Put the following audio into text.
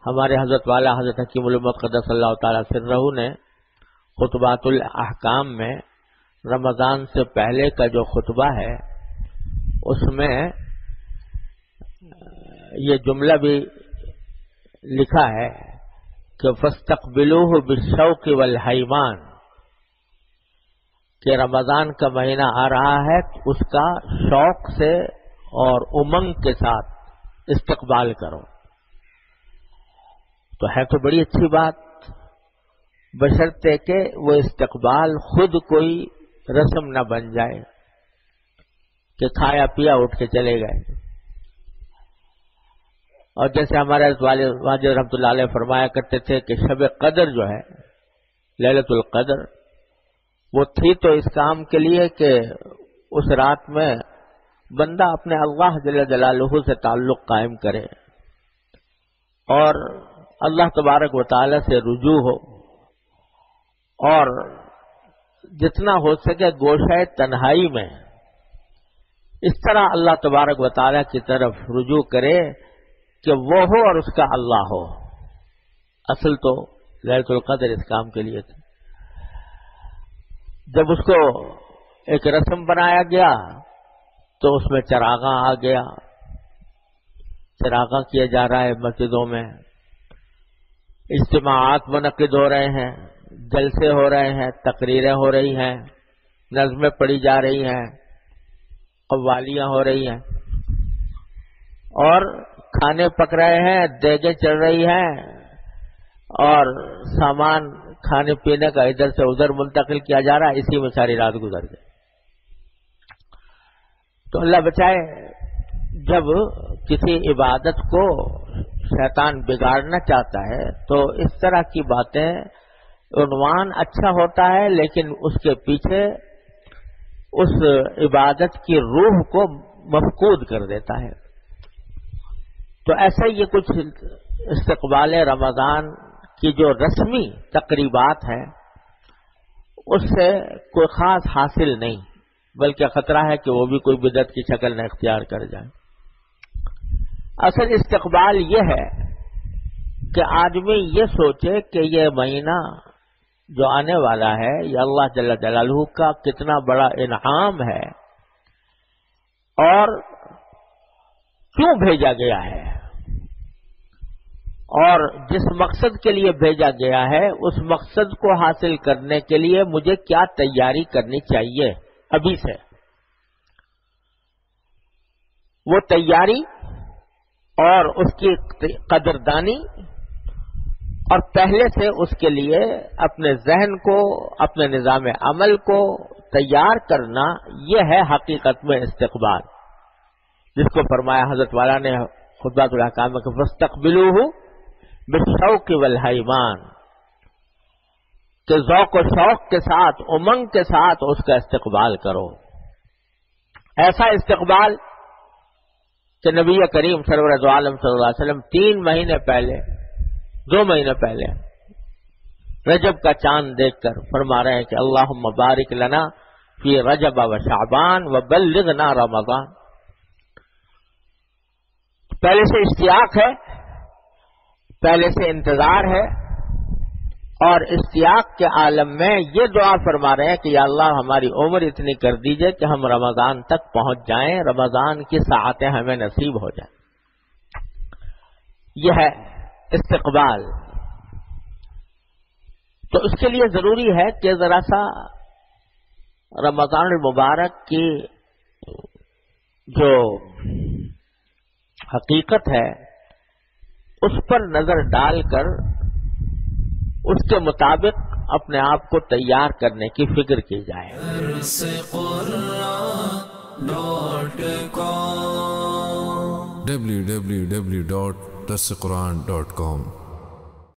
ہمارے حضرت والا حضرت حکیم الامت قدس اللہ تعالی سرہ نے خطبات الاحکام میں رمضان سے پہلے کا جو خطبہ ہے اس میں یہ جملہ بھی لکھا ہے کہ فاستقبلوہ بالشوق والحیمان، کہ رمضان کا مہینہ آ رہا ہے اس کا شوق سے اور امنگ کے ساتھ استقبال کرو۔ تو ہے تو بڑی اچھی بات، بشرطے کہ وہ استقبال خود کوئی رسم نہ بن جائے کہ کھایا پیا اٹھ کے چلے گئے۔ اور جیسے ہمارے والد رحمۃ اللہ علیہ فرمایا کرتے تھے کہ شب قدر جو ہے، لیلۃ القدر، وہ تھی تو اس کام کے لیے کہ اس رات میں بندہ اپنے اللہ جل جلالہ سے تعلق قائم کرے اور اللہ تبارک و تعالی سے رجوع ہو، اور جتنا ہو سکے گوشہ تنہائی میں اس طرح اللہ تبارک و تعالی کی طرف رجوع کرے کہ وہ ہو اور اس کا اللہ ہو۔ اصل تو لیلۃ القدر اس کام کے لیے تھی۔ جب اس کو ایک رسم بنایا گیا تو اس میں چراغاں آ گیا، چراغاں کیا جا رہا ہے مسجدوں میں، اجتماعات منعقد ہو رہے ہیں، جلسے ہو رہے ہیں، تقریریں ہو رہی ہیں، نظمیں پڑھی جا رہی ہیں، قوالیاں ہو رہی ہیں، اور کھانے پک رہے ہیں، دیگیں چل رہی ہیں، اور سامان کھانے پینے کا ادھر سے ادھر منتقل کیا جا رہا ہے۔ اسی میں ساری رات گزر گئی۔ تو اللہ بچائے، جب کسی عبادت کو شیطان بگاڑنا چاہتا ہے تو اس طرح کی باتیں، عنوان اچھا ہوتا ہے لیکن اس کے پیچھے اس عبادت کی روح کو مفقود کر دیتا ہے۔ تو ایسا یہ کچھ استقبال رمضان کی جو رسمی تقریبات ہیں اس سے کوئی خاص حاصل نہیں، بلکہ خطرہ ہے کہ وہ بھی کوئی بدعت کی شکل نہ اختیار کر جائے۔ اصل استقبال یہ ہے کہ آدمی یہ سوچے کہ یہ مہینہ جو آنے والا ہے یہ اللہ جل جلالہ کا کتنا بڑا انعام ہے اور کیوں بھیجا گیا ہے، اور جس مقصد کے لیے بھیجا گیا ہے اس مقصد کو حاصل کرنے کے لیے مجھے کیا تیاری کرنی چاہیے ابھی سے۔ وہ تیاری اور اس کی قدردانی اور پہلے سے اس کے لیے اپنے ذہن کو، اپنے نظام عمل کو تیار کرنا، یہ ہے حقیقت میں استقبال، جس کو فرمایا حضرت والا نے خطبۃ الاحکام میں کہ فاستقبلوہ بالشوق والحیمان، کہ ذوق و شوق کے ساتھ، امنگ کے ساتھ اس کا استقبال کرو۔ ایسا استقبال کہ نبی کریم سرور عالم صلی اللہ علیہ وسلم 3 مہینے پہلے، 2 مہینے پہلے رجب کا چاند دیکھ کر فرما رہے ہیں کہ اللہم بارک لنا فی رجب و شعبان وبلغنا رمضان۔ پہلے سے اشتیاق ہے، پہلے سے انتظار ہے، اور اشتیاق کے عالم میں یہ دعا فرما رہے ہیں کہ یا اللہ ہماری عمر اتنی کر دیجئے کہ ہم رمضان تک پہنچ جائیں، رمضان کی ساعتیں ہمیں نصیب ہو جائیں۔ یہ ہے استقبال۔ تو اس کے لیے ضروری ہے کہ ذرا سا رمضان المبارک کی جو حقیقت ہے اس پر نظر ڈال کر اس کے مطابق اپنے آپ کو تیار کرنے کی فکر کی جائے۔ www.darsequran.com